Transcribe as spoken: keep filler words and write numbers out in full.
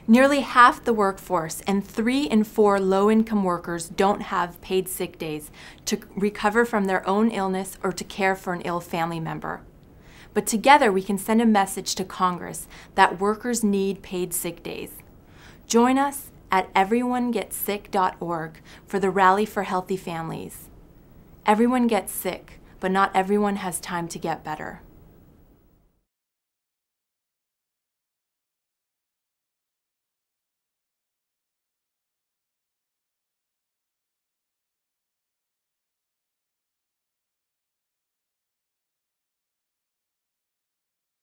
Nearly half the workforce and three in four low-income workers don't have paid sick days to recover from their own illness or to care for an ill family member. But together we can send a message to Congress that workers need paid sick days. Join us at everyone gets sick dot org for the Rally for Healthy Families. Everyone gets sick, but not everyone has time to get better.